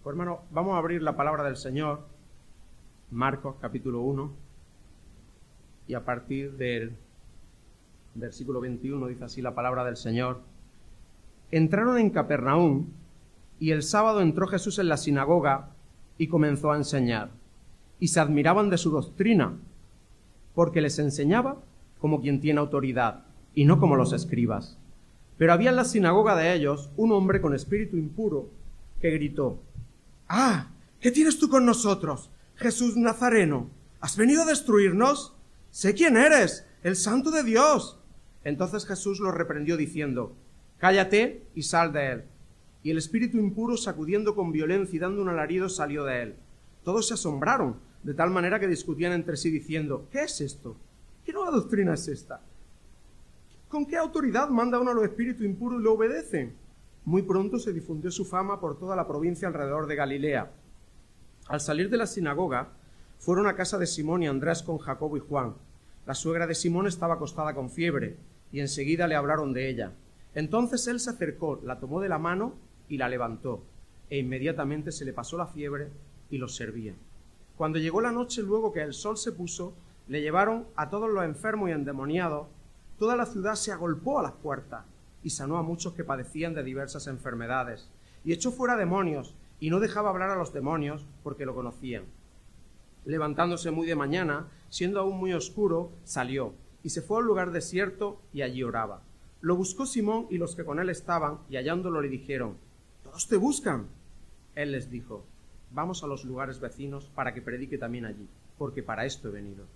Pues hermano, vamos a abrir la palabra del Señor, Marcos capítulo 1, y a partir del versículo 21 dice así la palabra del Señor. Entraron en Capernaum, y el sábado entró Jesús en la sinagoga y comenzó a enseñar. Y se admiraban de su doctrina, porque les enseñaba como quien tiene autoridad, y no como los escribas. Pero había en la sinagoga de ellos un hombre con espíritu impuro que gritó: ¡Ah! ¿Qué tienes tú con nosotros, Jesús Nazareno? ¿Has venido a destruirnos? Sé quién eres, el Santo de Dios. Entonces Jesús lo reprendió diciendo: Cállate y sal de él. Y el espíritu impuro, sacudiendo con violencia y dando un alarido, salió de él. Todos se asombraron, de tal manera que discutían entre sí diciendo: ¿Qué es esto? ¿Qué nueva doctrina es esta? ¿Con qué autoridad manda uno a los espíritus impuros y lo obedecen? Muy pronto se difundió su fama por toda la provincia alrededor de Galilea. Al salir de la sinagoga, fueron a casa de Simón y Andrés con Jacobo y Juan. La suegra de Simón estaba acostada con fiebre, y enseguida le hablaron de ella. Entonces él se acercó, la tomó de la mano y la levantó, e inmediatamente se le pasó la fiebre y los servía. Cuando llegó la noche, luego que el sol se puso, le llevaron a todos los enfermos y endemoniados. Toda la ciudad se agolpó a las puertas, y sanó a muchos que padecían de diversas enfermedades, y echó fuera demonios, y no dejaba hablar a los demonios, porque lo conocían. Levantándose muy de mañana, siendo aún muy oscuro, salió, y se fue a un lugar desierto, y allí oraba. Lo buscó Simón y los que con él estaban, y hallándolo le dijeron: «¿Todos te buscan?» Él les dijo: «Vamos a los lugares vecinos para que predique también allí, porque para esto he venido».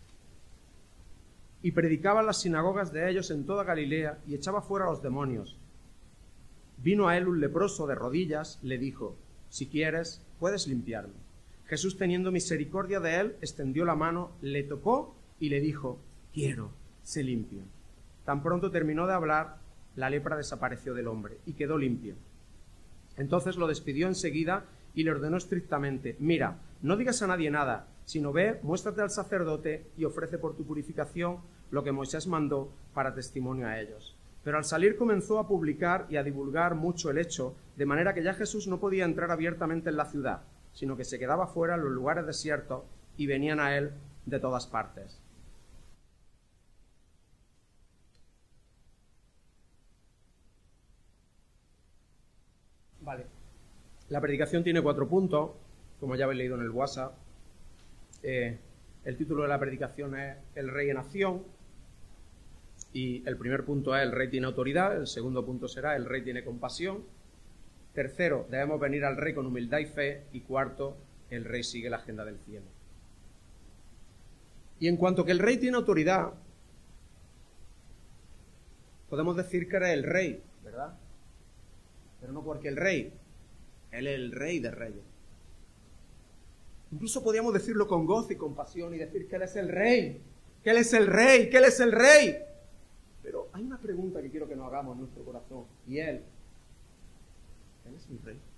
Y predicaba en las sinagogas de ellos en toda Galilea, y echaba fuera a los demonios. Vino a él un leproso de rodillas, le dijo: «Si quieres, puedes limpiarme». Jesús, teniendo misericordia de él, extendió la mano, le tocó y le dijo: «Quiero, sé limpio». Tan pronto terminó de hablar, la lepra desapareció del hombre y quedó limpio. Entonces lo despidió enseguida y le ordenó estrictamente: «Mira, no digas a nadie nada, sino ve, muéstrate al sacerdote y ofrece por tu purificación lo que Moisés mandó para testimonio a ellos». Pero al salir comenzó a publicar y a divulgar mucho el hecho, de manera que ya Jesús no podía entrar abiertamente en la ciudad, sino que se quedaba fuera en los lugares desiertos y venían a él de todas partes. Vale. La predicación tiene 4 puntos, como ya habéis leído en el WhatsApp. El título de la predicación es El Rey en Acción, y el primer punto es: el Rey tiene autoridad. El segundo punto será: el Rey tiene compasión. Tercero, debemos venir al Rey con humildad y fe. Y cuarto, el Rey sigue la agenda del cielo. Y en cuanto que el Rey tiene autoridad, podemos decir que eres el Rey, ¿verdad? Pero no cualquier Rey. Él es el Rey de reyes. Incluso podríamos decirlo con gozo y compasión y decir que Él es el Rey, que Él es el Rey, que Él es el Rey. Pero hay una pregunta que quiero que nos hagamos en nuestro corazón, y ¿Él es mi Rey?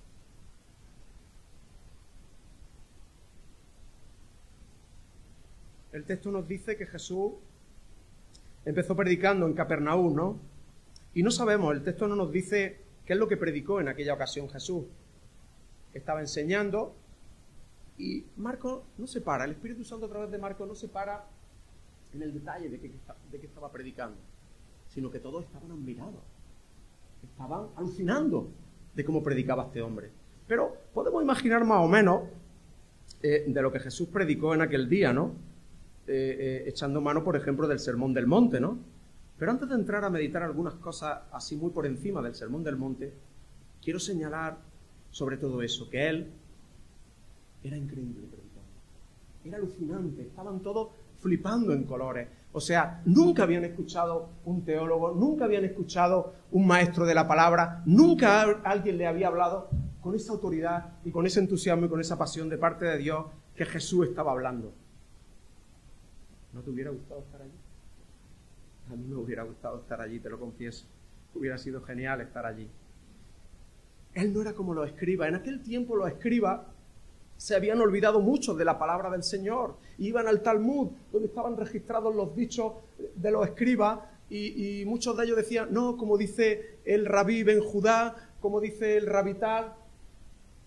El texto nos dice que Jesús empezó predicando en Capernaum, ¿no? Y no sabemos, el texto no nos dice qué es lo que predicó en aquella ocasión Jesús. Estaba enseñando. Y Marcos no se para, el Espíritu Santo a través de Marcos no se para en el detalle de qué estaba predicando, sino que todos estaban admirados, estaban alucinando de cómo predicaba este hombre. Pero podemos imaginar más o menos de lo que Jesús predicó en aquel día, ¿no? Echando mano, por ejemplo, del Sermón del Monte, ¿no? Pero antes de entrar a meditar algunas cosas así muy por encima del Sermón del Monte, quiero señalar sobre todo eso, que Él era increíble predicando. Era alucinante. Estaban todos flipando en colores. O sea, nunca habían escuchado un teólogo, nunca habían escuchado un maestro de la palabra, nunca alguien le había hablado con esa autoridad y con ese entusiasmo y con esa pasión de parte de Dios que Jesús estaba hablando. ¿No te hubiera gustado estar allí? A mí me hubiera gustado estar allí, te lo confieso. Hubiera sido genial estar allí. Él no era como los escribas. En aquel tiempo los escribas se habían olvidado mucho de la palabra del Señor. Iban al Talmud, donde estaban registrados los dichos de los escribas, y muchos de ellos decían: no, como dice el rabí Ben Judá, como dice el rabí tal.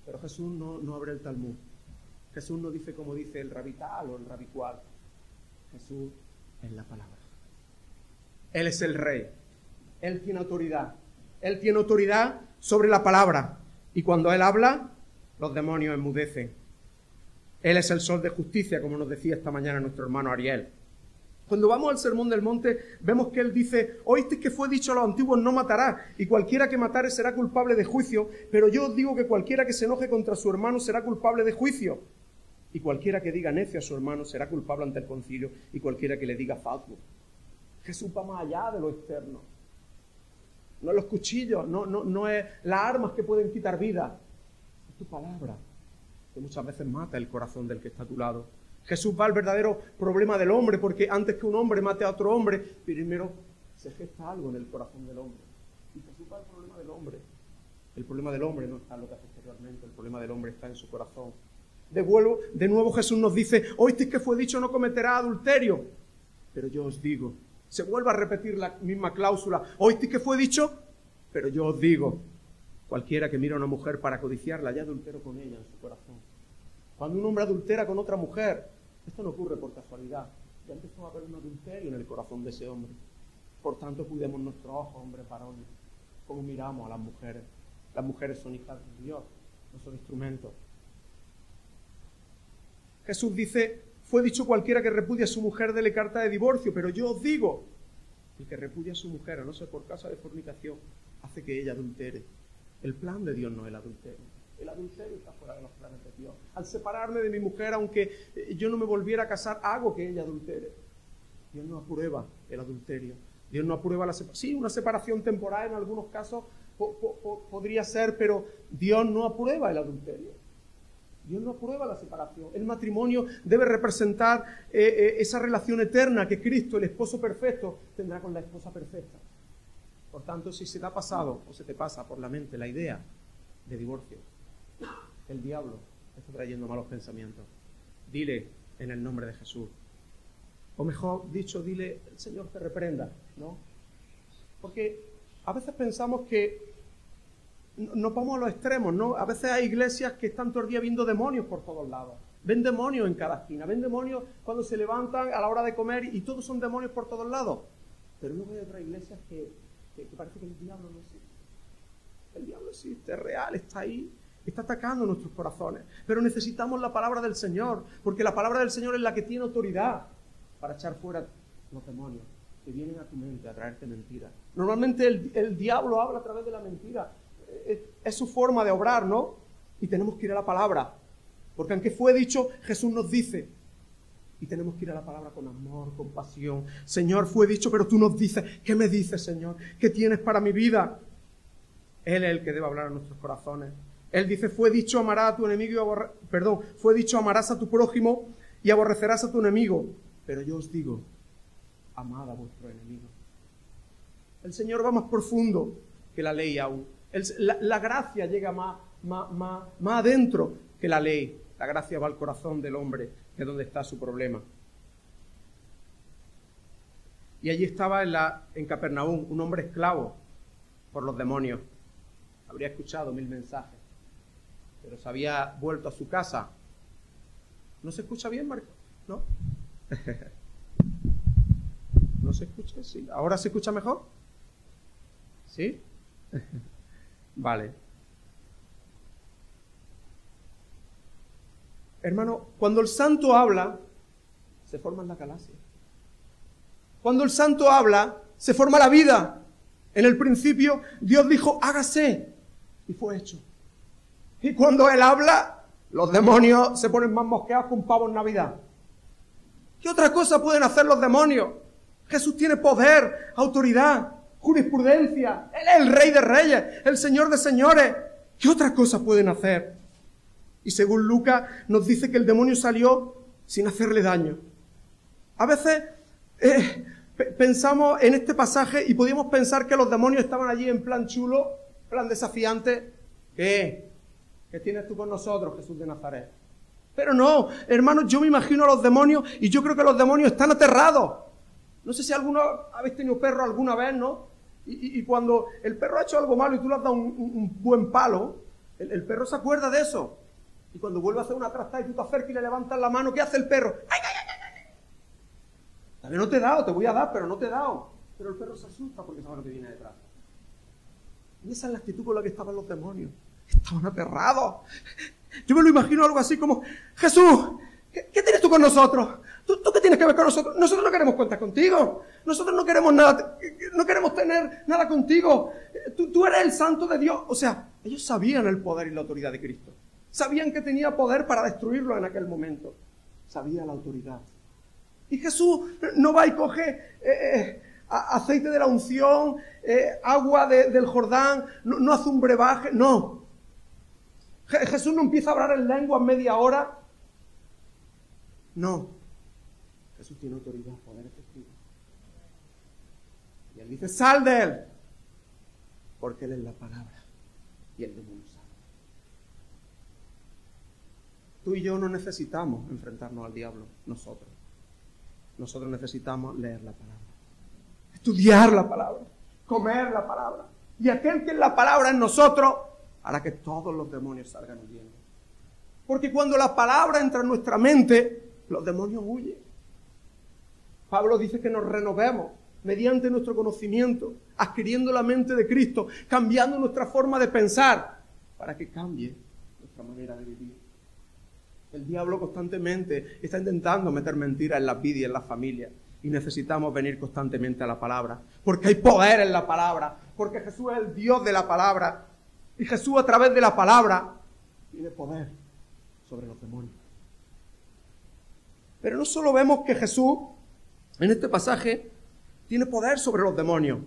Pero Jesús no abre el Talmud. Jesús no dice como dice el rabí tal o el rabí cual. Jesús es la palabra. Él es el rey. Él tiene autoridad. Él tiene autoridad sobre la palabra. Y cuando Él habla, los demonios enmudecen. Él es el sol de justicia, como nos decía esta mañana nuestro hermano Ariel. Cuando vamos al Sermón del Monte, vemos que Él dice: oísteis que fue dicho a los antiguos, no matarás, y cualquiera que matare será culpable de juicio, pero yo os digo que cualquiera que se enoje contra su hermano será culpable de juicio. Y cualquiera que diga necio a su hermano será culpable ante el concilio, y cualquiera que le diga fatuo. Jesús va más allá de lo externo. No es los cuchillos, no es las armas que pueden quitar vida. Es tu palabra, que muchas veces mata el corazón del que está a tu lado. Jesús va al verdadero problema del hombre, porque antes que un hombre mate a otro hombre, primero se gesta algo en el corazón del hombre. Y Jesús va al problema del hombre. El problema del hombre no está en lo que hace exteriormente, el problema del hombre está en su corazón. De nuevo Jesús nos dice: oísteis que fue dicho, no cometerás adulterio. Pero yo os digo, se vuelve a repetir la misma cláusula: oísteis que fue dicho, pero yo os digo, cualquiera que mira a una mujer para codiciarla, ya adulteró con ella en su corazón. Cuando un hombre adultera con otra mujer, esto no ocurre por casualidad. Ya empezó a haber un adulterio en el corazón de ese hombre. Por tanto, cuidemos nuestros ojos, hombres varones, cómo miramos a las mujeres. Las mujeres son hijas de Dios, no son instrumentos. Jesús dice: fue dicho cualquiera que repudia a su mujer, dele carta de divorcio, pero yo os digo, el que repudia a su mujer, a no ser por causa de fornicación, hace que ella adultere. El plan de Dios no es el adulterio. El adulterio está fuera de los planes de Dios. Al separarme de mi mujer, aunque yo no me volviera a casar, hago que ella adultere. Dios no aprueba el adulterio. Dios no aprueba la separación. Sí, una separación temporal en algunos casos podría ser, pero Dios no aprueba el adulterio. Dios no aprueba la separación. El matrimonio debe representar esa relación eterna que Cristo, el esposo perfecto, tendrá con la esposa perfecta. Por tanto, si se te ha pasado o se te pasa por la mente la idea de divorcio, el diablo está trayendo malos pensamientos. Dile en el nombre de Jesús. O mejor dicho, dile: el Señor te reprenda, ¿no? Porque a veces pensamos que nos vamos a los extremos, ¿no? A veces hay iglesias que están todo el día viendo demonios por todos lados. Ven demonios en cada esquina, ven demonios cuando se levantan a la hora de comer, y todos son demonios por todos lados. Pero luego hay otras iglesias que parece que el diablo no existe. El diablo existe, es real, está ahí, está atacando nuestros corazones. Pero necesitamos la palabra del Señor, porque la palabra del Señor es la que tiene autoridad para echar fuera los demonios que vienen a tu mente a traerte mentiras. Normalmente el diablo habla a través de la mentira. Es su forma de obrar, ¿no? Y tenemos que ir a la palabra, porque aunque fue dicho, Jesús nos dice, y tenemos que ir a la palabra con amor, con pasión. Señor, fue dicho, pero tú nos dices. ¿Qué me dices, Señor? ¿Qué tienes para mi vida? Él es el que debe hablar a nuestros corazones. Él dice: fue dicho, amarás a tu enemigo fue dicho, amarás a tu prójimo y aborrecerás a tu enemigo. Pero yo os digo, amad a vuestro enemigo. El Señor va más profundo que la ley aún. La gracia llega más adentro que la ley. La gracia va al corazón del hombre, que es donde está su problema. Y allí estaba en Capernaum un hombre esclavo por los demonios. Habría escuchado 1000 mensajes, pero se había vuelto a su casa. ¿No se escucha bien, Marco? ¿No? ¿No se escucha? Sí. ¿Ahora se escucha mejor? ¿Sí? Vale. Hermano, cuando el santo habla, se forma la galaxia. Cuando el santo habla, se forma la vida. En el principio, Dios dijo: hágase, y fue hecho. Y cuando Él habla, los demonios se ponen más mosqueados que un pavo en Navidad. ¿Qué otra cosa pueden hacer los demonios? Jesús tiene poder, autoridad, jurisprudencia. Él es el Rey de Reyes, el Señor de Señores. ¿Qué otra cosa pueden hacer? Y según Lucas nos dice que el demonio salió sin hacerle daño. A veces pensamos en este pasaje y podíamos pensar que los demonios estaban allí en plan chulo, plan desafiante. ¿Qué tienes tú con nosotros, Jesús de Nazaret? Pero no, hermanos, yo me imagino a los demonios y yo creo que los demonios están aterrados. No sé si alguno habéis tenido perro alguna vez, ¿no? Y cuando el perro ha hecho algo malo y tú le has dado un buen palo, El perro se acuerda de eso. Y cuando vuelve a hacer una trastada y tú te acercas y le levantas la mano, ¿qué hace el perro? ¡Ay, ay, ay, ay! Tal vez no te he dado, te voy a dar, pero no te he dado. Pero el perro se asusta porque sabe lo que viene detrás. Y esa es la actitud con la que estaban los demonios. Estaban aterrados. Yo me lo imagino algo así como, Jesús, ¿qué tienes tú con nosotros? ¿Tú qué tienes que ver con nosotros? Nosotros no queremos cuentas contigo. Nosotros no queremos nada, no queremos tener nada contigo. Tú eres el santo de Dios. O sea, ellos sabían el poder y la autoridad de Cristo. Sabían que tenía poder para destruirlo en aquel momento. Sabía la autoridad. Y Jesús no va y coge aceite de la unción, agua del Jordán, no hace un brebaje, no. Jesús no empieza a hablar en lengua en media hora. No. Jesús tiene autoridad, poder efectivo. Y él dice, sal de él. Porque él es la palabra. Y el demonio sale. Tú y yo no necesitamos enfrentarnos al diablo, nosotros. Nosotros necesitamos leer la palabra. Estudiar la palabra. Comer la palabra. Y aquel que es la palabra en nosotros hará que todos los demonios salgan huyendo. Porque cuando la palabra entra en nuestra mente, los demonios huyen. Pablo dice que nos renovemos mediante nuestro conocimiento, adquiriendo la mente de Cristo, cambiando nuestra forma de pensar, para que cambie nuestra manera de vivir. El diablo constantemente está intentando meter mentiras en las vidas y en las familias, y necesitamos venir constantemente a la palabra, porque hay poder en la palabra, porque Jesús es el Dios de la palabra, y Jesús a través de la palabra tiene poder sobre los demonios. Pero no solo vemos que Jesús en este pasaje tiene poder sobre los demonios.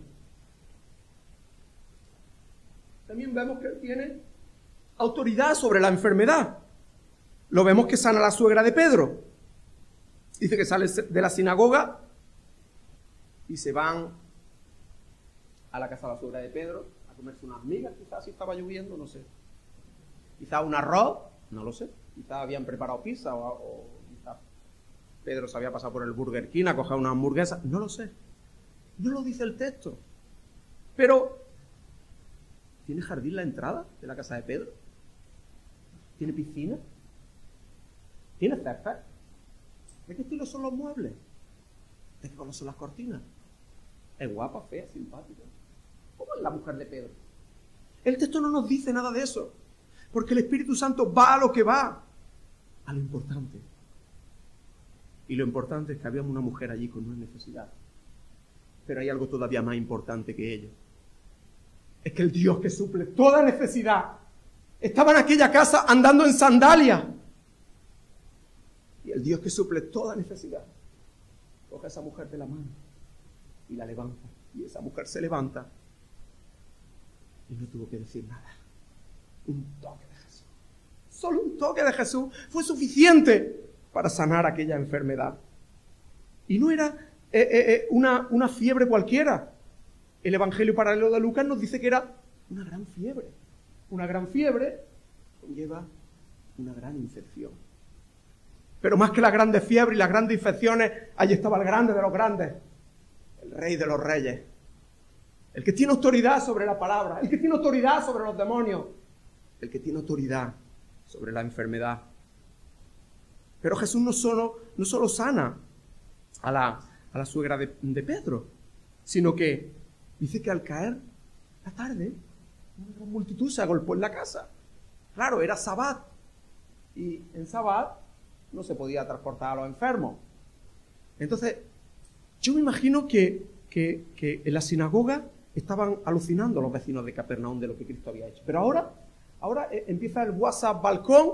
También vemos que él tiene autoridad sobre la enfermedad. Lo vemos que sana a la suegra de Pedro. Dice que sale de la sinagoga y se van a la casa de la suegra de Pedro a comerse unas migas, quizás si estaba lloviendo, no sé. Quizás un arroz, no lo sé. Quizás habían preparado pizza o quizás Pedro se había pasado por el Burger King a coger una hamburguesa, no lo sé. No lo dice el texto. Pero, ¿tiene jardín la entrada de la casa de Pedro? ¿Tiene piscina? ¿Tiene césped? ¿De qué estilo son los muebles? ¿De qué color son las cortinas? ¿Es guapa, fea, simpática? ¿Cómo es la mujer de Pedro? El texto no nos dice nada de eso, porque el Espíritu Santo va a lo que va, a lo importante. Y lo importante es que había una mujer allí con una necesidad. Pero hay algo todavía más importante que ello. Es que el Dios que suple toda necesidad estaba en aquella casa andando en sandalias. Y el Dios que suple toda necesidad coge a esa mujer de la mano y la levanta. Y esa mujer se levanta y no tuvo que decir nada. Un toque de Jesús. Solo un toque de Jesús fue suficiente para sanar aquella enfermedad. Y no era una fiebre cualquiera. El Evangelio paralelo de Lucas nos dice que era una gran fiebre. Una gran fiebre conlleva una gran infección. Pero más que las grandes fiebres y las grandes infecciones, allí estaba el grande de los grandes, el rey de los reyes, el que tiene autoridad sobre la palabra, el que tiene autoridad sobre los demonios, el que tiene autoridad sobre la enfermedad. Pero Jesús no solo sana a la suegra de Pedro, sino que dice que al caer la tarde, una gran multitud se agolpó en la casa. Claro, era Sabbat, y en Sabbat no se podía transportar a los enfermos. Entonces, yo me imagino que en la sinagoga estaban alucinando los vecinos de Capernaum de lo que Cristo había hecho. Pero ahora empieza el WhatsApp balcón.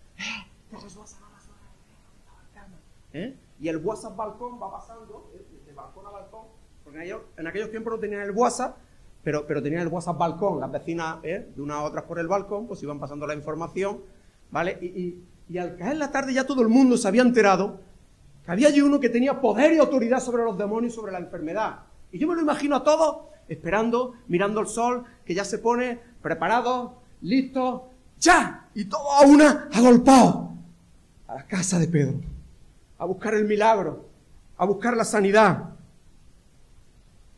Y el WhatsApp balcón va pasando de balcón a balcón, porque en aquellos tiempos no tenían el WhatsApp, pero tenían el WhatsApp balcón. Las vecinas de unas a otras por el balcón pues iban pasando la información, ¿vale? Y al caer la tarde ya todo el mundo se había enterado que había allí uno que tenía poder y autoridad sobre los demonios y sobre la enfermedad. Y yo me lo imagino a todos esperando, mirando el sol, que ya se pone preparados, listos, ¡ya! Y todo a una agolpado a la casa de Pedro, a buscar el milagro, a buscar la sanidad.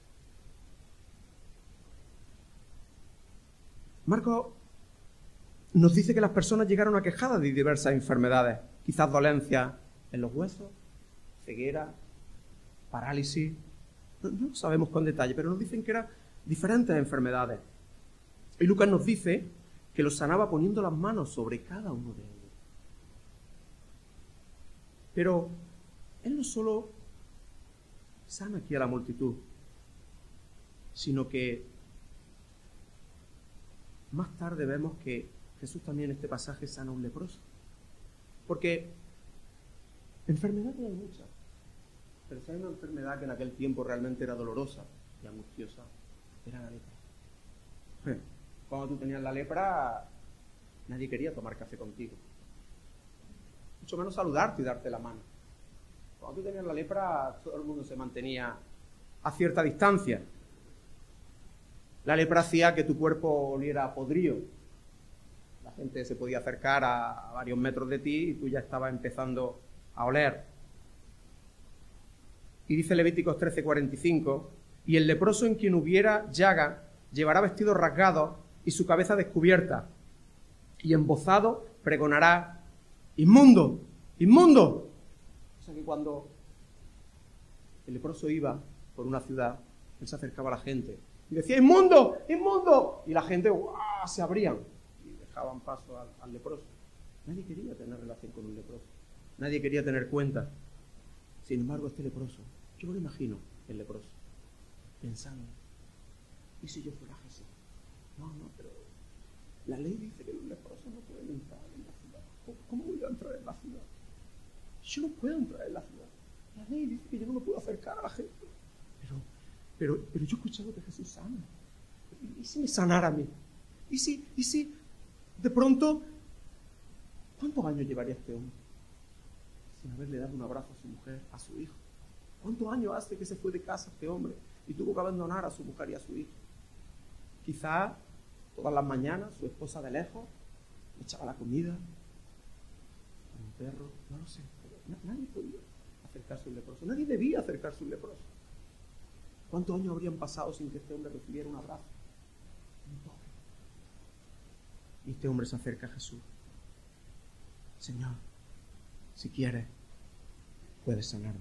Marcos nos dice que las personas llegaron aquejadas de diversas enfermedades, quizás dolencias en los huesos, ceguera, parálisis, no sabemos con detalle, pero nos dicen que eran diferentes enfermedades. Y Lucas nos dice que los sanaba poniendo las manos sobre cada uno de ellos. Pero Él no solo sana aquí a la multitud, sino que más tarde vemos que Jesús también en este pasaje sana a un leproso. Porque enfermedades hay muchas, pero si hay una enfermedad que en aquel tiempo realmente era dolorosa y angustiosa, era la lepra. Cuando tú tenías la lepra, nadie quería tomar café contigo, mucho menos saludarte y darte la mano. Cuando tú tenías la lepra, todo el mundo se mantenía a cierta distancia. La lepra hacía que tu cuerpo oliera a podrido. La gente se podía acercar a varios metros de ti y tú ya estabas empezando a oler. Y dice Levíticos 13:45, y el leproso en quien hubiera llaga llevará vestidos rasgados y su cabeza descubierta, y embozado pregonará, inmundo, inmundo. O sea que cuando el leproso iba por una ciudad, él se acercaba a la gente y decía, inmundo, inmundo, y la gente se abrían y dejaban paso al leproso. Nadie quería tener relación con un leproso, nadie quería tener cuenta. Sin embargo, este leproso, yo me lo imagino, el leproso, pensando, ¿y si yo fuera Jesús? No, pero la ley dice que los leprosos no pueden entrar en la ciudad. ¿Cómo voy a entrar en la ciudad? Yo no puedo entrar en la ciudad. La ley dice que yo no me puedo acercar a la gente. Pero yo he escuchado que Jesús sana. ¿Y si me sanara a mí? ¿Y si de pronto, cuántos años llevaría este hombre sin haberle dado un abrazo a su mujer, a su hijo? ¿Cuántos años hace que se fue de casa este hombre y tuvo que abandonar a su mujer y a su hijo? Quizás todas las mañanas su esposa de lejos le echaba la comida, un perro, no lo sé. Nadie podía acercarse a un leproso, nadie debía acercarse a un leproso. ¿Cuántos años habrían pasado sin que este hombre recibiera un abrazo, un toque? Y este hombre se acerca a Jesús. Señor, si quieres, puedes sanarme.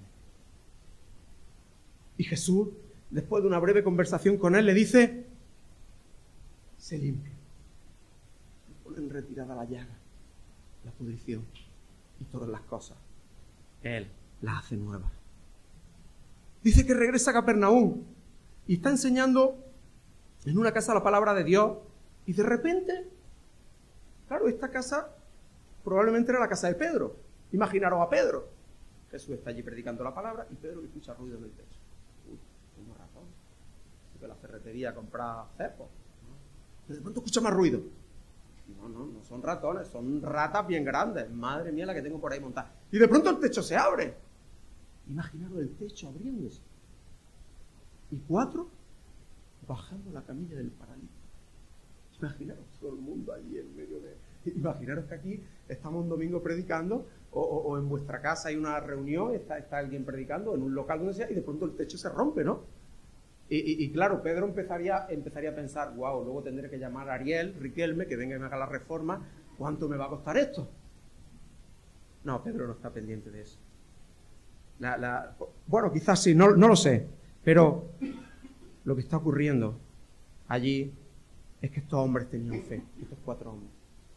Y Jesús, después de una breve conversación con él, le dice, sé limpio. Y pone en retirada la llaga, la pudrición y todas las cosas. Él las hace nuevas. Dice que regresa a Capernaum y está enseñando en una casa la palabra de Dios y de repente, claro, esta casa probablemente era la casa de Pedro. Imaginaros a Pedro. Jesús está allí predicando la palabra y Pedro le escucha ruido en el techo. Uy, tengo razón. Así que la ferretería compra cepos. Pero de pronto escucha más ruido. No son ratones, son ratas bien grandes. Madre mía, la que tengo por ahí montada. Y de pronto el techo se abre. Imaginaros el techo abriéndose. Y 4 bajando la camilla del paralítico. Imaginaros todo el mundo allí en medio de... Imaginaros que aquí estamos un domingo predicando o en vuestra casa hay una reunión, está alguien predicando en un local donde sea y de pronto el techo se rompe, ¿no? Y claro, Pedro empezaría a pensar, wow, luego tendré que llamar a Ariel, Riquelme, que venga y me haga la reforma, ¿cuánto me va a costar esto? No, Pedro no está pendiente de eso. Bueno, quizás sí, no lo sé, pero lo que está ocurriendo allí es que estos hombres tenían fe, estos 4 hombres.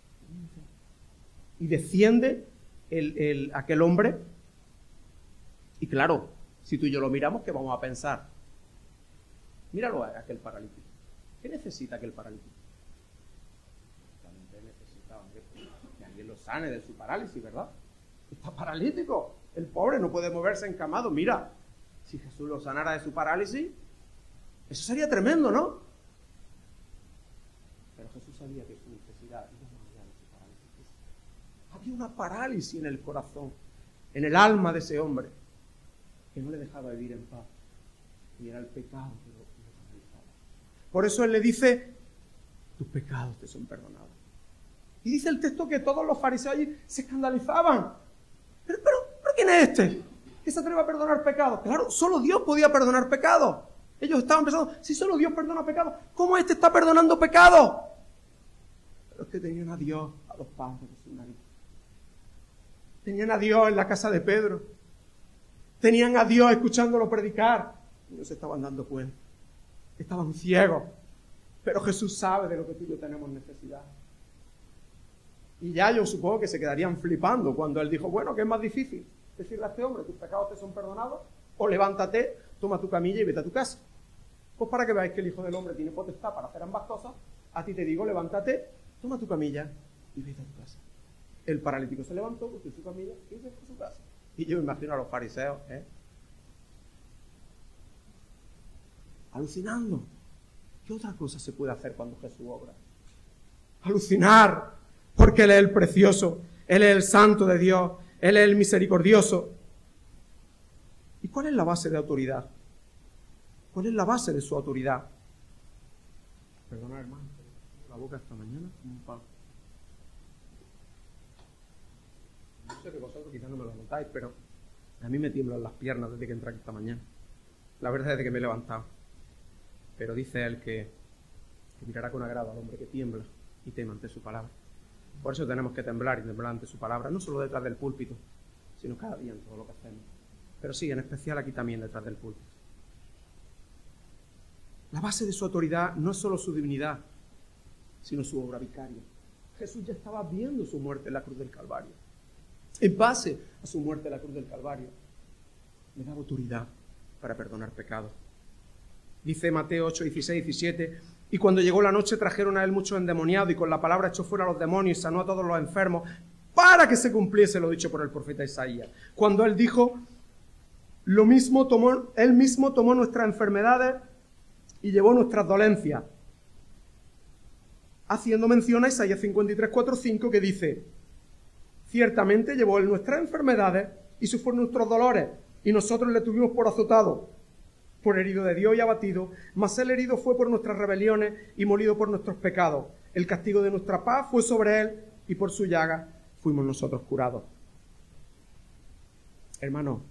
Y desciende aquel hombre, y claro, si tú y yo lo miramos, ¿qué vamos a pensar? Míralo a aquel paralítico. ¿Qué necesita aquel paralítico? Realmente necesita, hombre, que alguien lo sane de su parálisis, ¿verdad? Está paralítico. El pobre no puede moverse encamado. Mira, si Jesús lo sanara de su parálisis, eso sería tremendo, ¿no? Pero Jesús sabía que su necesidad iba más allá de su parálisis. Había una parálisis en el corazón, en el alma de ese hombre, que no le dejaba vivir en paz. Y era el pecado que lo paralizaba. Por eso Él le dice, tus pecados te son perdonados. Y dice el texto que todos los fariseos allí se escandalizaban. Pero ¿quién es este? ¿Que se atreve a perdonar pecados? Claro, solo Dios podía perdonar pecados. Ellos estaban pensando, si solo Dios perdona pecados, ¿cómo este está perdonando pecados? Pero Porque tenían a Dios a dos pasos de su nariz. Tenían a Dios en la casa de Pedro. Tenían a Dios escuchándolo predicar. Y no se estaban dando cuenta. Estaban ciegos. Pero Jesús sabe de lo que tú y yo tenemos necesidad. Y ya yo supongo que se quedarían flipando cuando él dijo, bueno, ¿qué es más difícil? Decirle a este hombre, tus pecados te son perdonados, o levántate, toma tu camilla y vete a tu casa. Pues para que veáis que el Hijo del Hombre tiene potestad para hacer ambas cosas, a ti te digo, levántate, toma tu camilla y vete a tu casa. El paralítico se levantó, cogió su camilla y se fue a su casa. Y yo me imagino a los fariseos, alucinando. ¿Qué otra cosa se puede hacer cuando Jesús obra? Alucinar, porque Él es el precioso, Él es el santo de Dios, Él es el misericordioso. ¿Y cuál es la base de autoridad? ¿Cuál es la base de su autoridad? Perdona, hermano, la boca esta mañana como un palo. No sé que vosotros quizás no me lo notáis, pero a mí me tiemblan las piernas desde que entré aquí esta mañana. La verdad es desde que me he levantado. Pero dice él que mirará con agrado al hombre que tiembla y teme ante su palabra. Por eso tenemos que temblar y temblar ante su palabra, no solo detrás del púlpito, sino cada día en todo lo que hacemos. Pero sí, en especial aquí también detrás del púlpito. La base de su autoridad no es solo su divinidad, sino su obra vicaria. Jesús ya estaba viendo su muerte en la cruz del Calvario. En base a su muerte en la cruz del Calvario, le daba autoridad para perdonar pecados. Dice Mateo 8, 16, 17, y cuando llegó la noche trajeron a él muchos endemoniados y con la palabra echó fuera a los demonios y sanó a todos los enfermos para que se cumpliese lo dicho por el profeta Isaías. Cuando él dijo, él mismo tomó nuestras enfermedades y llevó nuestras dolencias. Haciendo mención a Isaías 53, 4, 5 que dice, ciertamente llevó él nuestras enfermedades y sufrió nuestros dolores y nosotros le tuvimos por azotado, por herido de Dios y abatido, mas él herido fue por nuestras rebeliones y molido por nuestros pecados. El castigo de nuestra paz fue sobre él y por su llaga fuimos nosotros curados. Hermano,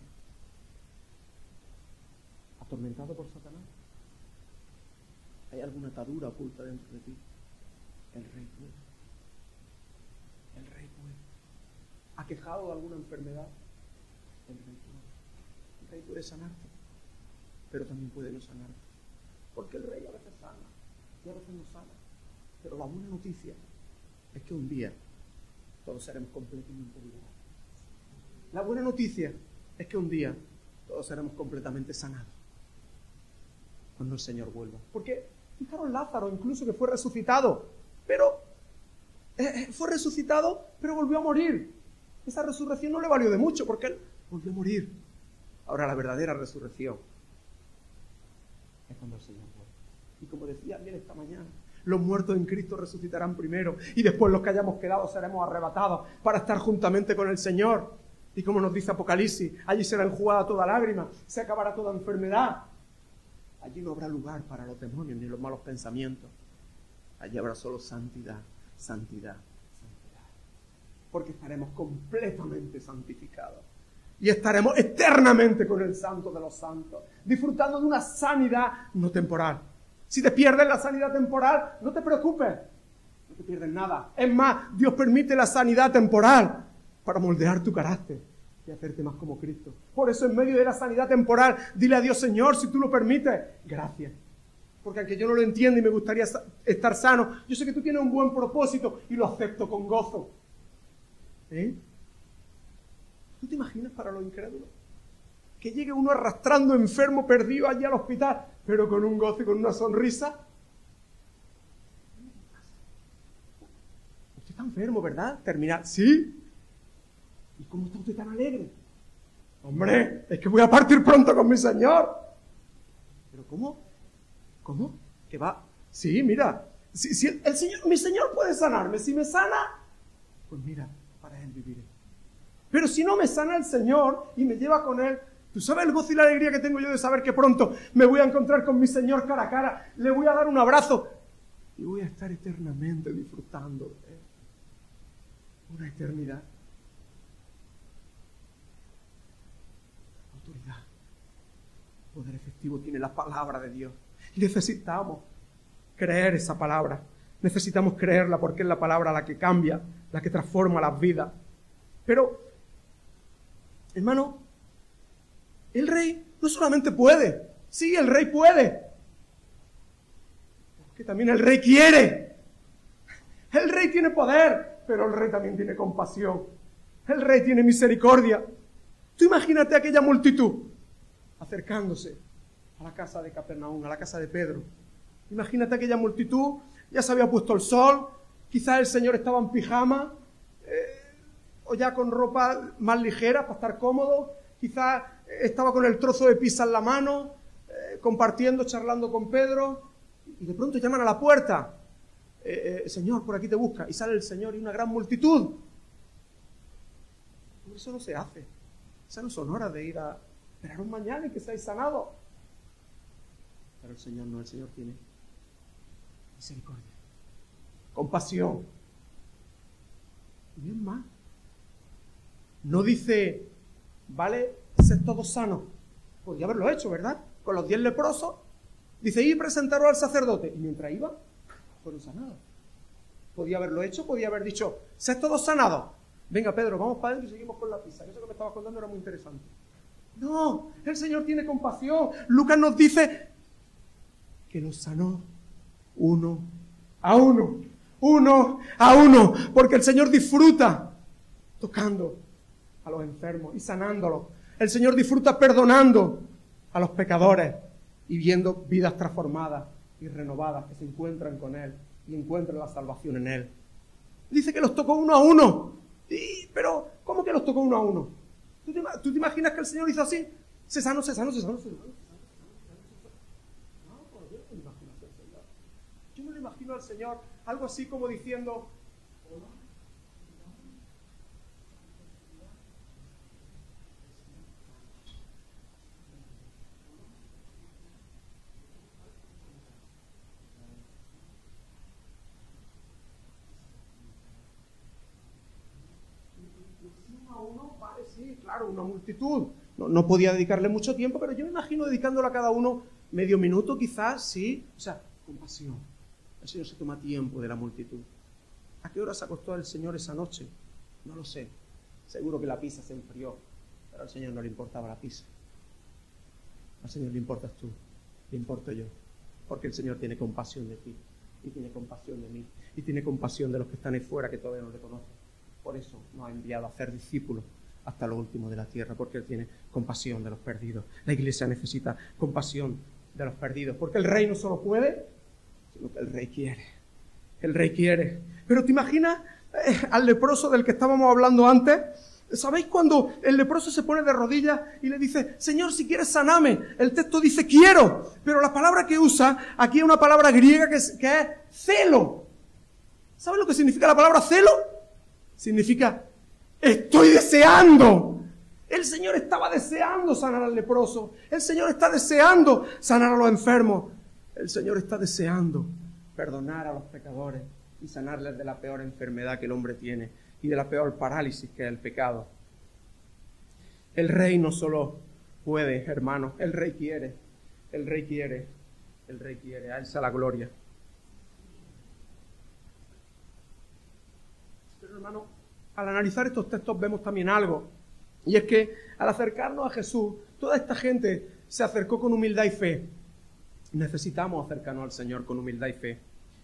¿atormentado por Satanás? ¿Hay alguna atadura oculta dentro de ti? El Rey puede. El Rey puede. ¿Aquejado de alguna enfermedad? El Rey puede. El Rey puede sanarte, pero también puede no sanarte. Porque el Rey a veces sana y a veces no sana. Pero la buena noticia es que un día todos seremos completamente liberados. La buena noticia es que un día todos seremos completamente sanados cuando el Señor vuelva. Porque fijaros Lázaro, incluso que fue resucitado, pero volvió a morir. Esa resurrección no le valió de mucho porque él volvió a morir. Ahora la verdadera resurrección es cuando el Señor vuelve. Y como decía bien esta mañana, los muertos en Cristo resucitarán primero y después los que hayamos quedado seremos arrebatados para estar juntamente con el Señor. Y como nos dice Apocalipsis, allí será enjugada toda lágrima, se acabará toda enfermedad. Allí no habrá lugar para los demonios ni los malos pensamientos. Allí habrá solo santidad, santidad, santidad. Porque estaremos completamente santificados. Y estaremos eternamente con el Santo de los Santos, disfrutando de una sanidad no temporal. Si te pierdes la sanidad temporal, no te preocupes, no te pierdes nada. Es más, Dios permite la sanidad temporal para moldear tu carácter y hacerte más como Cristo. Por eso en medio de la sanidad temporal, dile a Dios, Señor, si tú lo permites, gracias. Porque aunque yo no lo entiendo y me gustaría estar sano, yo sé que tú tienes un buen propósito y lo acepto con gozo. ¿Tú te imaginas para los incrédulos? Que llegue uno arrastrando enfermo, perdido allí al hospital, pero con un gozo y con una sonrisa. Usted está enfermo, ¿verdad? Terminar, ¿sí? ¿Y cómo está usted tan alegre? Hombre, es que voy a partir pronto con mi Señor. ¿Pero cómo? ¿Cómo? ¿Que va? Sí, mira, si el Señor, mi Señor puede sanarme. Si me sana, pues mira, para Él viviré. Pero si no me sana el Señor y me lleva con Él, ¿tú sabes el gozo y la alegría que tengo yo de saber que pronto me voy a encontrar con mi Señor cara a cara? Le voy a dar un abrazo y voy a estar eternamente disfrutando de Él. Una eternidad. Autoridad. Poder efectivo tiene la palabra de Dios. Y necesitamos creer esa palabra. necesitamos creerla porque es la palabra la que cambia, la que transforma las vidas. Pero, hermano, el rey no solamente puede, sí, el rey puede, porque también el rey quiere. El rey tiene poder, pero el rey también tiene compasión. El rey tiene misericordia. Tú imagínate aquella multitud acercándose a la casa de Capernaum, a la casa de Pedro. Imagínate aquella multitud, ya se había puesto el sol, quizás el Señor estaba en pijama, o ya con ropa más ligera para estar cómodo, quizás estaba con el trozo de pizza en la mano, compartiendo, charlando con Pedro, y de pronto llaman a la puerta. Señor, por aquí te busca, y sale el Señor y una gran multitud. Eso no se hace. Esas no son horas de ir a esperaros mañana y que seáis sanados. Pero el Señor no, el Señor tiene misericordia, compasión. Y es más, no dice, vale, sed todos sanos. Podría haberlo hecho, ¿verdad? Con los 10 leprosos. Dice, y presentaros al sacerdote. Y mientras iba, fueron sanados. Podía haberlo hecho, podía haber dicho, sed todos sanados. Venga, Pedro, vamos para adentro y seguimos con la pizza. Eso que me estabas contando era muy interesante. No, el Señor tiene compasión. Lucas nos dice que los sanó uno a uno, porque el Señor disfruta tocando a los enfermos y sanándolos. El Señor disfruta perdonando a los pecadores y viendo vidas transformadas y renovadas que se encuentran con Él y encuentran la salvación en Él. Dice que los tocó uno a uno. Pero, ¿cómo que los tocó uno a uno? ¿Tú te imaginas que el Señor hizo así? Se sanó. No, pues yo no me imagino así al Señor. Yo me lo imagino al Señor algo así como diciendo, hola. Sí, claro, una multitud. No podía dedicarle mucho tiempo, pero yo me imagino dedicándole a cada uno medio minuto quizás, sí. O sea, compasión. El Señor se toma tiempo de la multitud. ¿A qué hora se acostó el Señor esa noche? No lo sé. Seguro que la pizza se enfrió, pero al Señor no le importaba la pizza. Al Señor le importas tú, le importo yo, porque el Señor tiene compasión de ti, y tiene compasión de mí, y tiene compasión de los que están ahí fuera que todavía no le conocen. Por eso nos ha enviado a hacer discípulos hasta lo último de la tierra, porque Él tiene compasión de los perdidos. La Iglesia necesita compasión de los perdidos, porque el Rey no solo puede, sino que el Rey quiere. El Rey quiere. Pero ¿te imaginas al leproso del que estábamos hablando antes? ¿Sabéis cuando el leproso se pone de rodillas y le dice, Señor, si quieres saname? El texto dice quiero, pero la palabra que usa aquí es una palabra griega que es celo. ¿Sabes lo que significa la palabra celo? Significa estoy deseando. El Señor estaba deseando sanar al leproso. El Señor está deseando sanar a los enfermos. El Señor está deseando perdonar a los pecadores y sanarles de la peor enfermedad que el hombre tiene y de la peor parálisis que es el pecado. El Rey no solo puede, hermanos, el Rey quiere. El Rey quiere. El Rey quiere. A Él sea la gloria. Pero, hermano, al analizar estos textos vemos también algo, y es que al acercarnos a Jesús, toda esta gente se acercó con humildad y fe. Necesitamos acercarnos al Señor con humildad y fe.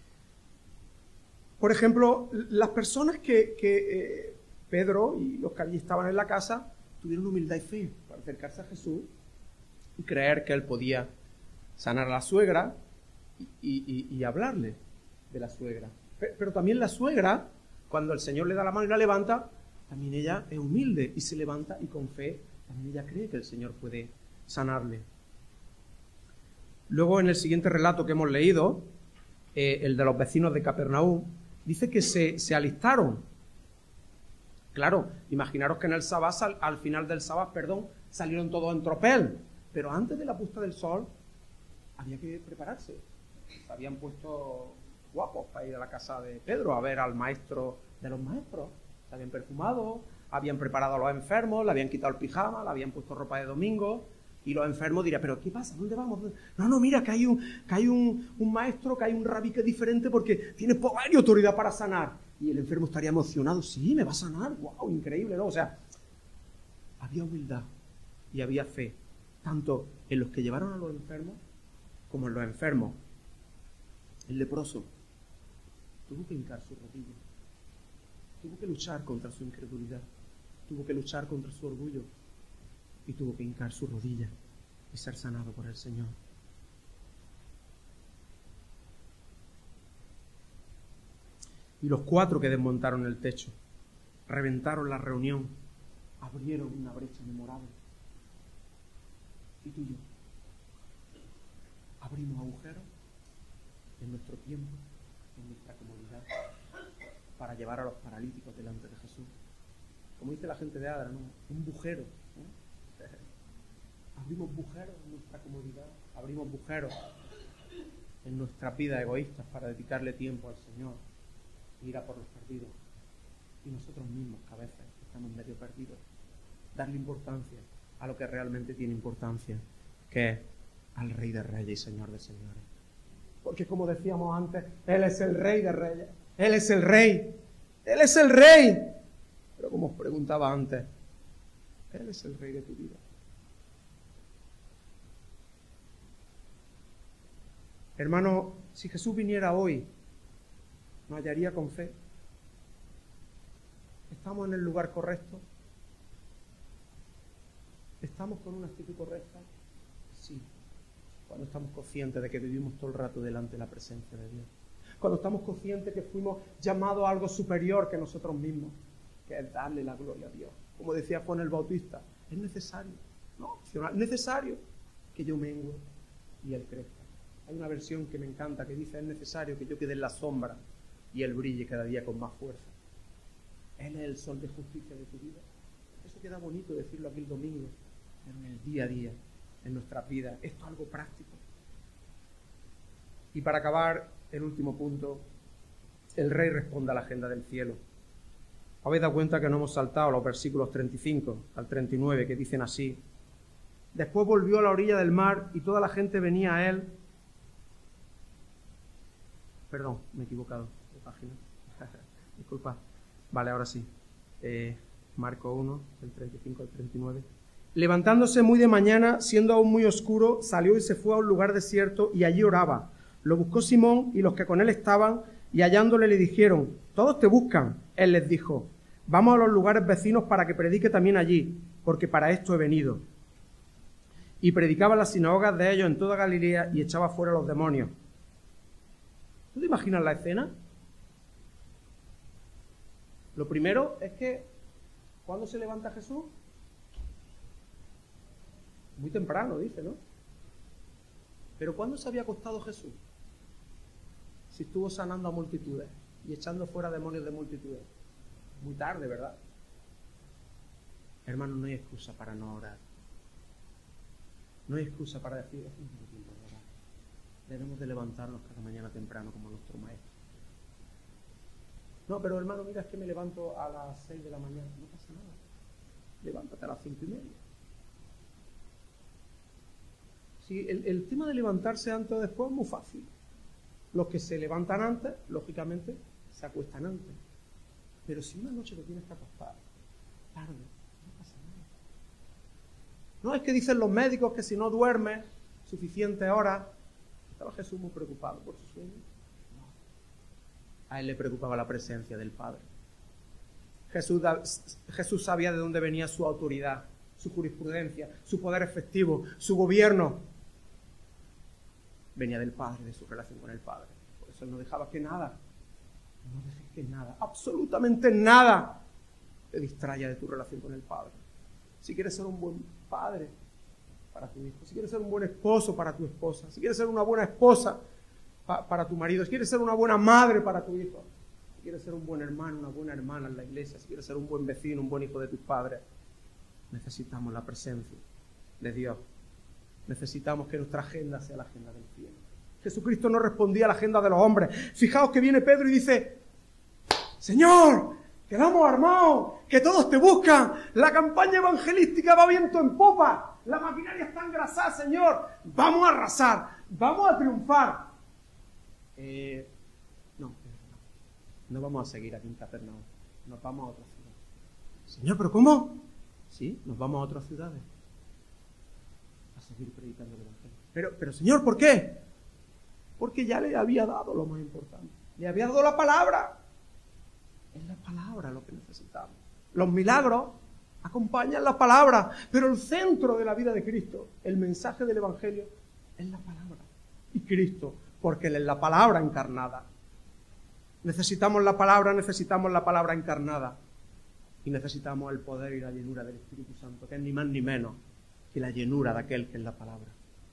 Por ejemplo, las personas que Pedro y los que allí estaban en la casa tuvieron humildad y fe para acercarse a Jesús y creer que Él podía sanar a la suegra y hablarle de la suegra. Pero también la suegra, cuando el Señor le da la mano y la levanta, también ella es humilde y se levanta y con fe también ella cree que el Señor puede sanarle. Luego, en el siguiente relato que hemos leído, el de los vecinos de Capernaum, dice que se alistaron. Claro, imaginaros que en el sábado, al final del sábado, salieron todos en tropel, pero antes de la puesta del sol había que prepararse. Se habían puesto guapos para ir a la casa de Pedro a ver al maestro de los maestros. Se habían perfumado, habían preparado a los enfermos, le habían quitado el pijama, le habían puesto ropa de domingo Y los enfermos dirían, ¿pero qué pasa? ¿Dónde vamos? No, mira, que hay un maestro, que hay un rabí que es diferente porque tiene poder y autoridad para sanar. Y el enfermo estaría emocionado, sí, me va a sanar, wow, increíble, ¿no? O sea, había humildad y había fe, tanto en los que llevaron a los enfermos como en los enfermos. El leproso tuvo que hincar su rodilla, tuvo que luchar contra su incredulidad, tuvo que luchar contra su orgullo y tuvo que hincar su rodilla y ser sanado por el Señor. Y los 4 que desmontaron el techo, reventaron la reunión, abrieron una brecha memorable. Y tú y yo abrimos agujeros en nuestro tiempo, en nuestra comodidad, para llevar a los paralíticos delante de Jesús. Como dice la gente de Adra, ¿no? Un bujero, ¿no? Abrimos bujeros en nuestra comodidad, abrimos bujeros en nuestra vida egoístas para dedicarle tiempo al Señor, ir a por los perdidos. Y nosotros mismos, que a veces estamos medio perdidos, darle importancia a lo que realmente tiene importancia, que es al Rey de Reyes y Señor de Señores. Porque como decíamos antes, Él es el Rey de Reyes, Él es el Rey, Él es el Rey. Pero como os preguntaba antes, Él es el Rey de tu vida. Hermano, si Jesús viniera hoy, ¿nos hallaría con fe? ¿Estamos en el lugar correcto? ¿Estamos con una actitud correcta? Sí. Cuando estamos conscientes de que vivimos todo el rato delante de la presencia de Dios. Cuando estamos conscientes que fuimos llamados a algo superior que nosotros mismos, que es darle la gloria a Dios. Como decía Juan el Bautista, es necesario, no opcional, es necesario que yo mengue y Él crezca. Hay una versión que me encanta que dice, es necesario que yo quede en la sombra y Él brille cada día con más fuerza. Él es el sol de justicia de tu vida. Eso queda bonito decirlo aquí el domingo, pero en el día a día, en nuestras vidas, esto es algo práctico. Y para acabar, el último punto, el Rey responde a la agenda del cielo. ¿Habéis dado cuenta que no hemos saltado los versículos 35 al 39 que dicen así? Después volvió a la orilla del mar y toda la gente venía a Él. Perdón, me he equivocado de página. Disculpa. Vale, ahora sí. Marcos 1, del 35 al 39. Levantándose muy de mañana, siendo aún muy oscuro, salió y se fue a un lugar desierto y allí oraba. Lo buscó Simón y los que con él estaban, y hallándole le dijeron, todos te buscan. Él les dijo, vamos a los lugares vecinos para que predique también allí, porque para esto he venido. Y predicaba en las sinagogas de ellos en toda Galilea y echaba fuera a los demonios. ¿Tú te imaginas la escena? Lo primero es que, ¿cuándo se levanta Jesús? Muy temprano, dice, ¿no? Pero ¿cuándo se había acostado Jesús? Si estuvo sanando a multitudes y echando fuera demonios de multitudes. Muy tarde, ¿verdad? Hermanos, no hay excusa para no orar. No hay excusa para decir, es un poco tiempo de orar. Debemos de levantarnos cada mañana temprano como nuestro maestro. No, pero hermano, mira, es que me levanto a las 6 de la mañana. No pasa nada. Levántate a las 5:30. Sí, el tema de levantarse antes o después es muy fácil. Los que se levantan antes, lógicamente, se acuestan antes. Pero si una noche te tienes que acostar tarde, no pasa nada. No es que dicen los médicos que si no duermes suficientes horas, estaba Jesús muy preocupado por su sueño. No. A él le preocupaba la presencia del Padre. Jesús sabía de dónde venía su autoridad, su jurisprudencia, su poder efectivo, su gobierno. Venía del Padre, de su relación con el Padre. Por eso él no dejaba que nada, no dejes que nada, absolutamente nada, te distraiga de tu relación con el Padre. Si quieres ser un buen padre para tu hijo, si quieres ser un buen esposo para tu esposa, si quieres ser una buena esposa para tu marido, si quieres ser una buena madre para tu hijo, si quieres ser un buen hermano, una buena hermana en la iglesia, si quieres ser un buen vecino, un buen hijo de tus padres, necesitamos la presencia de Dios. Necesitamos que nuestra agenda sea la agenda del cielo. Jesucristo no respondía a la agenda de los hombres. Fijaos que viene Pedro y dice, Señor, quedamos armados, que todos te buscan, la campaña evangelística va viento en popa, la maquinaria está engrasada, Señor, vamos a arrasar, vamos a triunfar. No vamos a seguir aquí en Capernaum, nos vamos a otra ciudad. Señor, ¿pero cómo? Sí, nos vamos a otras ciudades a seguir predicando el Evangelio. Pero Señor, ¿por qué? Porque ya le había dado lo más importante. Le había dado la palabra. Es la palabra lo que necesitamos. Los milagros acompañan la palabra, pero el centro de la vida de Cristo, el mensaje del Evangelio, es la palabra. Y Cristo, porque Él es la palabra encarnada. Necesitamos la palabra encarnada. Y necesitamos el poder y la llenura del Espíritu Santo, que es ni más ni menos que la llenura de aquel que es la palabra.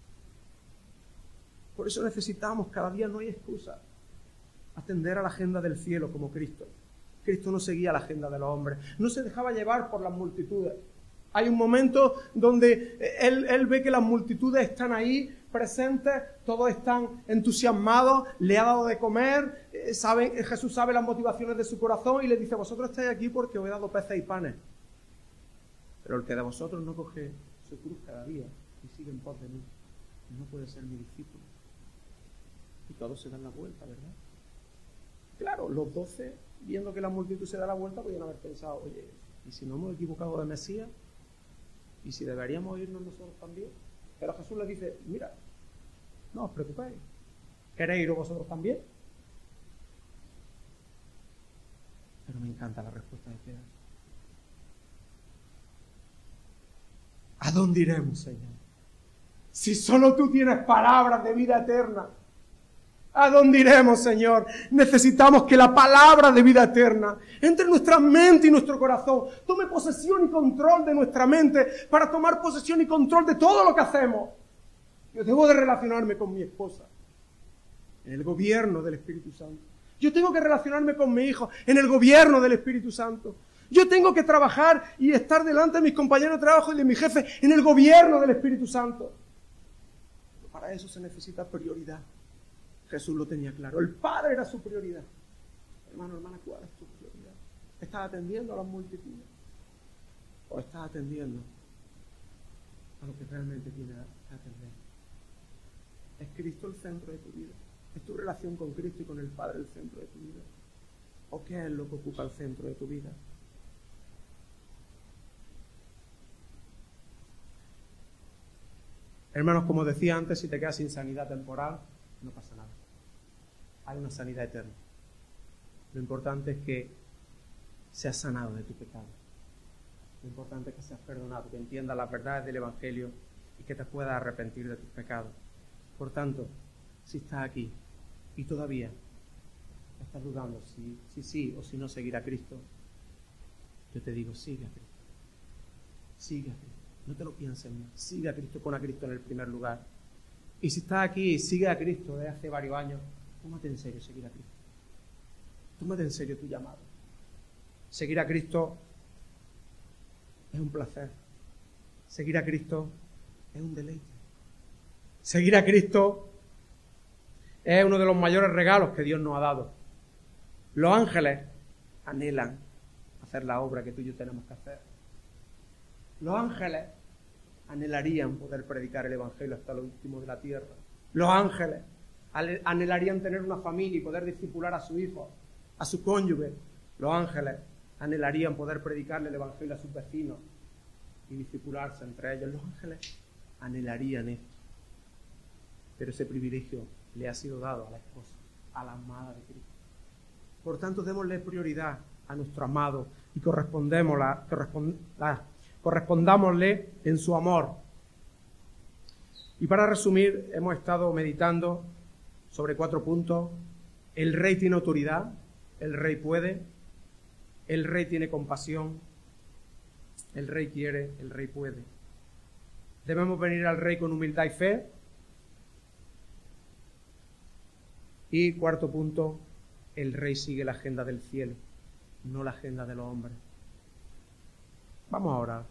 Por eso necesitamos, cada día no hay excusa, atender a la agenda del cielo como Cristo. Cristo no seguía la agenda de los hombres, no se dejaba llevar por las multitudes. Hay un momento donde él ve que las multitudes están ahí presentes, todos están entusiasmados, le ha dado de comer, Jesús sabe las motivaciones de su corazón y le dice: vosotros estáis aquí porque os he dado peces y panes. Pero el que de vosotros no coge su cruz cada día y sigue en pos de mí, no puede ser mi discípulo. Y todos se dan la vuelta, ¿verdad? Claro, los 12, viendo que la multitud se da la vuelta, podían haber pensado: oye, ¿y si no hemos equivocado de Mesías? ¿Y si deberíamos irnos nosotros también? Pero Jesús les dice: mira, no os preocupéis, ¿queréis iros vosotros también? Pero me encanta la respuesta de Pedro. ¿A dónde iremos, Señor? Si solo tú tienes palabras de vida eterna. ¿A dónde iremos, Señor? Necesitamos que la palabra de vida eterna entre en nuestra mente y nuestro corazón. Tome posesión y control de nuestra mente para tomar posesión y control de todo lo que hacemos. Yo debo de relacionarme con mi esposa en el gobierno del Espíritu Santo. Yo tengo que relacionarme con mi hijo en el gobierno del Espíritu Santo. Yo tengo que trabajar y estar delante de mis compañeros de trabajo y de mi jefe en el gobierno del Espíritu Santo. Para eso se necesita prioridad. Jesús lo tenía claro. El Padre era su prioridad. Hermano, hermana, ¿cuál es tu prioridad? ¿Estás atendiendo a las multitudes? ¿O estás atendiendo a lo que realmente tienes que atender? ¿Es Cristo el centro de tu vida? ¿Es tu relación con Cristo y con el Padre el centro de tu vida? ¿O qué es lo que ocupa el centro de tu vida? Hermanos, como decía antes, si te quedas sin sanidad temporal, no pasa nada. Hay una sanidad eterna. Lo importante es que seas sanado de tu pecado. Lo importante es que seas perdonado, que entiendas las verdades del Evangelio y que te puedas arrepentir de tus pecados. Por tanto, si estás aquí y todavía estás dudando si sí o si no seguir a Cristo, yo te digo: sigue a Cristo. Sigue a Cristo. No te lo pienses más. Sigue a Cristo, pon a Cristo en el primer lugar. Y si estás aquí y sigues a Cristo desde hace varios años, tómate en serio seguir a Cristo. Tómate en serio tu llamado. Seguir a Cristo es un placer. Seguir a Cristo es un deleite. Seguir a Cristo es uno de los mayores regalos que Dios nos ha dado. Los ángeles anhelan hacer la obra que tú y yo tenemos que hacer. Los ángeles anhelarían poder predicar el Evangelio hasta lo último de la tierra. Los ángeles anhelarían tener una familia y poder discipular a su hijo, a su cónyuge. Los ángeles anhelarían poder predicarle el Evangelio a sus vecinos y discipularse entre ellos. Los ángeles anhelarían esto. Pero ese privilegio le ha sido dado a la esposa, a la amada de Cristo. Por tanto, démosle prioridad a nuestro amado y correspondámosle en su amor. Y para resumir, hemos estado meditando sobre 4 puntos. El rey tiene autoridad, el rey puede, el rey tiene compasión, el rey quiere, el rey puede. Debemos venir al rey con humildad y fe. Y 4 punto, el rey sigue la agenda del cielo, no la agenda de los hombres. Vamos a orar.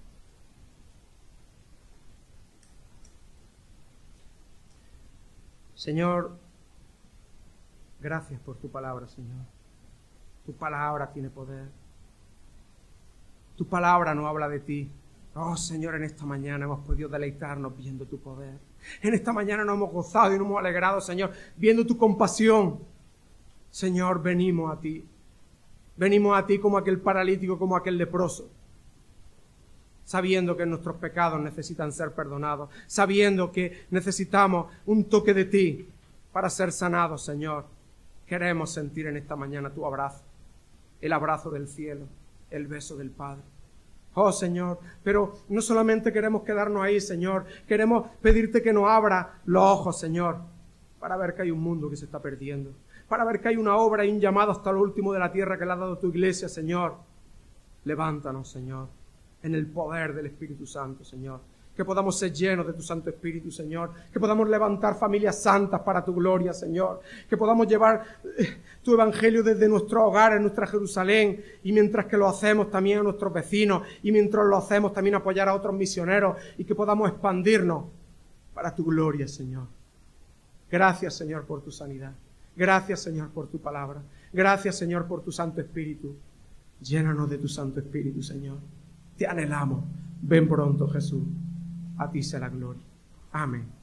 Señor, gracias por tu palabra, Señor. Tu palabra tiene poder. Tu palabra no habla de ti. Oh, Señor, en esta mañana hemos podido deleitarnos viendo tu poder. En esta mañana nos hemos gozado y nos hemos alegrado, Señor, viendo tu compasión. Señor, venimos a ti. Venimos a ti como aquel paralítico, como aquel leproso, sabiendo que nuestros pecados necesitan ser perdonados, sabiendo que necesitamos un toque de ti para ser sanados, Señor. Queremos sentir en esta mañana tu abrazo, el abrazo del cielo, el beso del Padre. Oh, Señor, pero no solamente queremos quedarnos ahí, Señor, queremos pedirte que nos abra los ojos, Señor, para ver que hay un mundo que se está perdiendo, para ver que hay una obra y un llamado hasta lo último de la tierra que le ha dado tu iglesia, Señor. Levántanos, Señor, en el poder del Espíritu Santo, Señor. Que podamos ser llenos de tu Santo Espíritu, Señor. Que podamos levantar familias santas para tu gloria, Señor. Que podamos llevar tu evangelio desde nuestros hogares, nuestra Jerusalén. Y mientras que lo hacemos también a nuestros vecinos. Y mientras lo hacemos también apoyar a otros misioneros. Y que podamos expandirnos para tu gloria, Señor. Gracias, Señor, por tu sanidad. Gracias, Señor, por tu palabra. Gracias, Señor, por tu Santo Espíritu. Llénanos de tu Santo Espíritu, Señor. Te anhelamos. Ven pronto, Jesús. A ti sea la gloria. Amén.